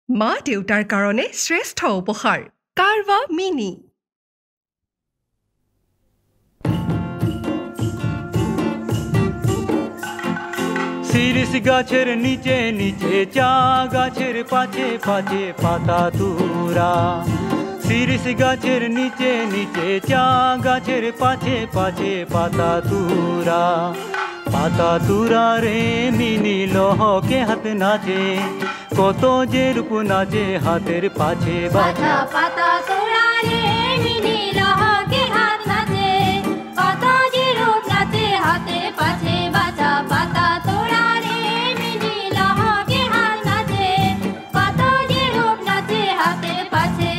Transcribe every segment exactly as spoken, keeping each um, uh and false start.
মা দেউতাৰ কাৰণে শ্ৰেষ্ঠ উপহাৰ কাৰৱা মিনি শিরিষ গাছের নিচে নিচে চা গাছের পাছে পাছে পাতা তুরা শিরিষ গাছের নিচে নিচে চা গাছের পাছে পাছে পাতা তুরা পাতা তুরা রে মিনি লহকে হাত নাচে কত যে রূপ নাচে হাতের পাছে বাছা পাতা তুরা রে মিনি লহকে হাত নাচে কত যে রূপ নাচে হাতের পাছে বাছা পাতা তুরা রে মিনি লহকে হাত নাচে কত যে রূপ নাচে হাতের পাছে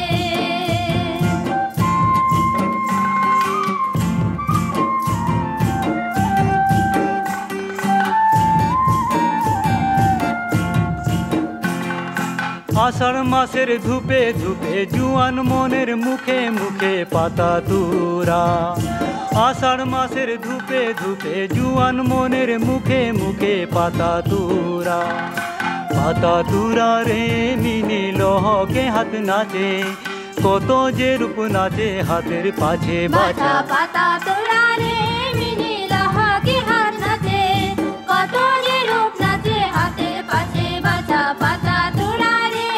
আষাঢ় মাসের ধূপে ধূপে জুয়ান মনের মুখে মুখে পাতা তুরা আষাঢ় মাসের ধূপে ধূপে জুয়ান মনের মুখে মুখে পাতা তুরা পাতা তুরা রে মিনি লহকে হাত নাচে কত যে রূপ নাচে হাতের পাছে বাছা পাতা তুরা রে মিনি লহকে হাত নাচে কত যে রূপ নাচে হাতের পাছে বাছা পাতা তুরা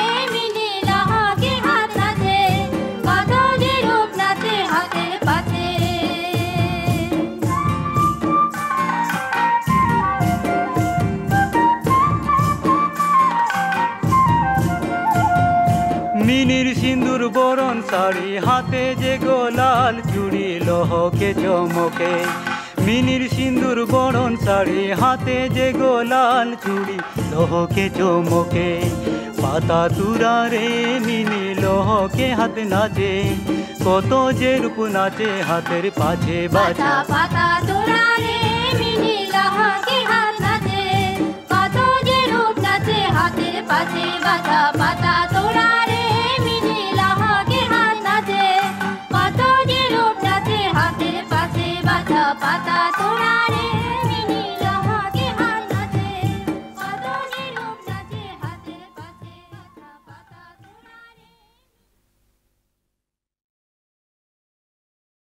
মিনির সিন্দুর বরণ শাড়ি হাতে যে গোলাল চুড়ি লহকে চমকে মিনির সিন্দুর বরণ শাড়ি হাতে যে গোলাল চুড়ি লহকে চমকে পাতা তুরা রে মিনি লহকে হাত নাচে কত যে রূপ নাচে হাতের পাছে বাছা পাতা তুরা রে মিনি লহকে হাত নাচে কত যে রূপ নাচে হাতের পাছে বাছা পাতা তুরা রে মিনি লহকে হাত নাচে কত যে রূপ নাচে হাতের পাছে বাছা পাতা